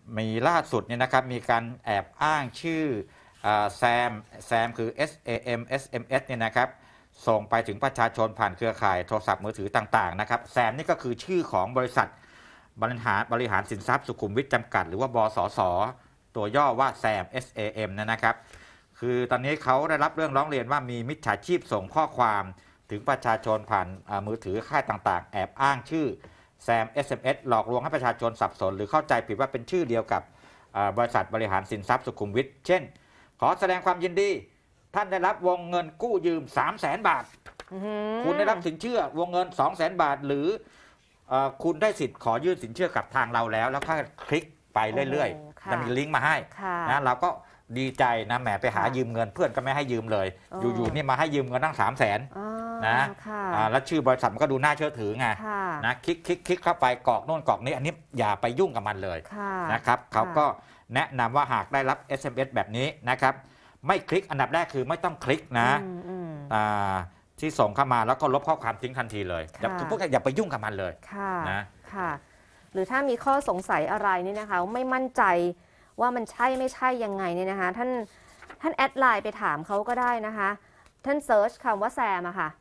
มีล่าสุดเนี่ยนะครับมีการแอบอ้างชื่อแซมคือ SAM SMS เนี่ยนะครับส่งไปถึงประชาชนผ่านเครือข่ายโทรศัพท์มือถือต่างๆนะครับแซมนี่ก็คือชื่อของบริษัทบริหารสินทรัพย์สุขุมวิทจำกัดหรือว่าบสสตัวย่อว่าแซม SAM นะครับคือตอนนี้เขาได้รับเรื่องร้องเรียนว่ามีมิจฉาชีพส่งข้อความถึงประชาชนผ่านมือถือค่ายต่างๆแอบอ้างชื่อแซม SMS หลอกลวงให้ประชาชนสับสนหรือเข้าใจผิดว่าเป็นชื่อเดียวกับบริษัทบริหารสินทรัพย์สุขุมวิทเช่นขอแสดงความยินดีท่านได้รับวงเงินกู้ยืม 300,000 บาทคุณได้รับสินเชื่อวงเงิน 200,000 บาทหรือคุณได้สิทธิ์ขอยื่นสินเชื่อกับทางเราแล้วก็คลิกไปเรื่อยๆจะมีลิงก์มาให้นะเราก็ดีใจนะแหมไปหายืมเงินเพื่อนก็ไม่ให้ยืมเลยอยู่ๆนี่มาให้ยืมเงินตั้ง 300,000นะแล้วชื่อบริษัทมันก็ดูน่าเชื่อถือไงนะคลิกเข้าไปกรอกโน่นกรอกนี้อันนี้อย่าไปยุ่งกับมันเลยนะครับเขาก็แนะนำว่าหากได้รับ SMS แบบนี้นะครับไม่คลิกอันดับแรกคือไม่ต้องคลิกนะที่ส่งเข้ามาแล้วก็ลบข้อความทิ้งทันทีเลยอย่าไปยุ่งกับมันเลยนะหรือถ้ามีข้อสงสัยอะไรนี่นะคะไม่มั่นใจว่ามันใช่ไม่ใช่ยังไงเนี่ยนะคะท่านแอดไลน์ไปถามเขาก็ได้นะคะท่านเซิร์ชคำว่าแซมอะค่ะ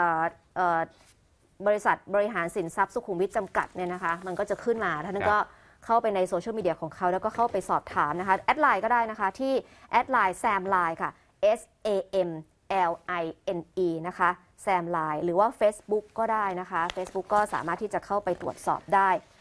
บริษัทบริหารสินทรัพย์สุขุมวิทจำกัดเนี่ยนะคะมันก็จะขึ้นมาท่านก็เข้าไปในโซเชียลมีเดียของเขาแล้วก็เข้าไปสอบถามนะคะแอดไลน์ก็ได้นะคะที่แอดไลน์แซมไลน์ค่ะ SAMLINE นะคะแซมไลน์หรือว่า Facebook ก็ได้นะคะ Facebook ก็สามารถที่จะเข้าไปตรวจสอบได้